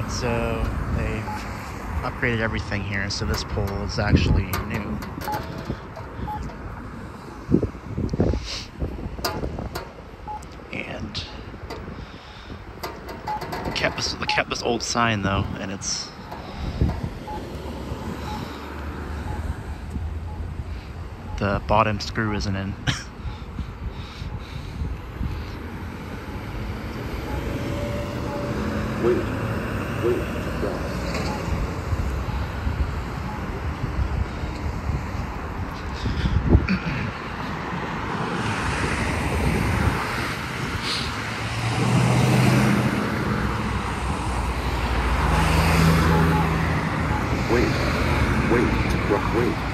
So they've upgraded everything here, so this pole is actually new. And kept this old sign though, and it's the bottom screw isn't in. Wait, stop. Wait.